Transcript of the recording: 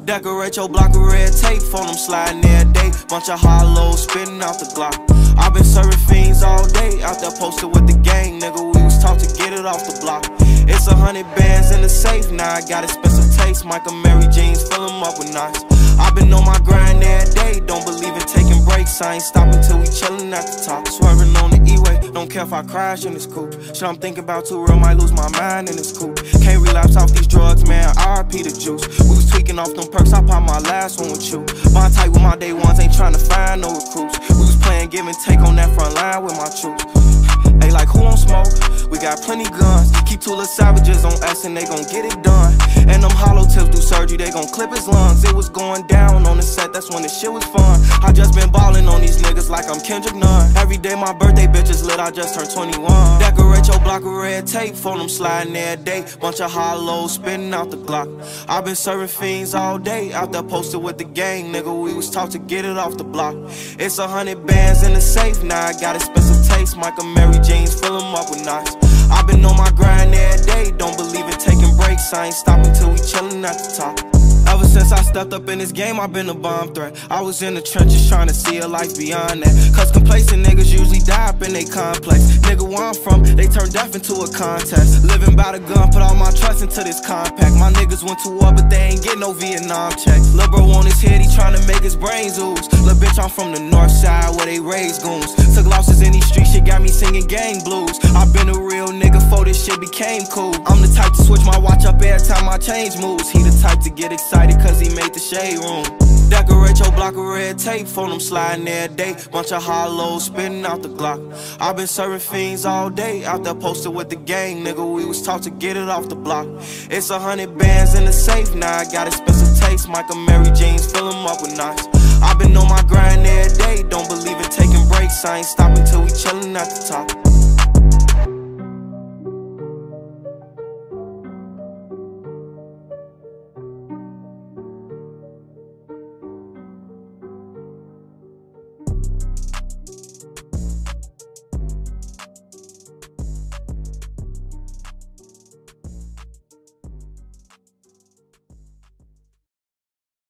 Decorate your block with red tape, phone them sliding every day. Bunch of hollows spitting out the Glock. I've been serving fiends all day, out there posted with the gang, nigga. We was taught to get it off the block. It's 100 bands in the safe, now I got expensive taste. Michael Mary jeans, fill them up with knots. I've been on my grind every day, don't believe in taking breaks. I ain't stopping till we chillin' at the top. Swerving on the E-way, don't care if I crash in this coupe. Shit I'm thinking about too real, might lose my mind in this coupe. Can't relapse off these drugs, man, RP the juice. We was tweaking off them perks, I popped my last one with you. Bond tight with my day ones, ain't trying to find no recruits. We was playing give and take on that front line with my troops. They like who on smoke? We got plenty guns. Keep two little savages on us and they gon' get it done. And them hollow tips do surgery, they gon' clip his lungs. It was going down on the set, that's when the shit was fun. I just been ballin' on these niggas like I'm Kendrick Nunn. Every day my birthday bitch is lit, I just turned 21. Decorate your block with red tape, phone them sliding every day. Bunch of hollows spitting out the Glock. I've been serving fiends all day, out there posted with the gang, nigga. We was taught to get it off the block. It's 100 bands in the safe, now I got expensive taste. Michael Mary jeans, fill them up with knots. I've been on my grind every day, don't believe in taking breaks. I ain't stopping till we chillin' at the top. Ever since I stepped up in this game, I've been a bomb threat. I was in the trenches trying to see a life beyond that. Cause complacent niggas usually die up in they complex. Nigga, where I'm from, they turn death into a contest. Living by the gun, put all my trust into this compact. My niggas went to war, but they ain't get no Vietnam checks. Lil' bro on his head, he tryna make his brains ooze. Lil' bitch, I'm from the north side where they raise goons. Took losses in these streets, shit got me singing gang blues. I've been a real nigga before this shit became cool. I'm the type to switch my watch up every time I change moves. He the type to get excited cause he made the shade room. Decorate your block with red tape, phone them sliding every day. Bunch of hollows spitting out the Glock. I've been serving fiends all day, out there posted with the gang, nigga. We was taught to get it off the block. It's 100 bands in the safe, now I got expensive taste. Michael Mary jeans, fill them up with knots. I've been on my grind every day, don't believe in taking breaks. I ain't stopping till we chillin' at the top.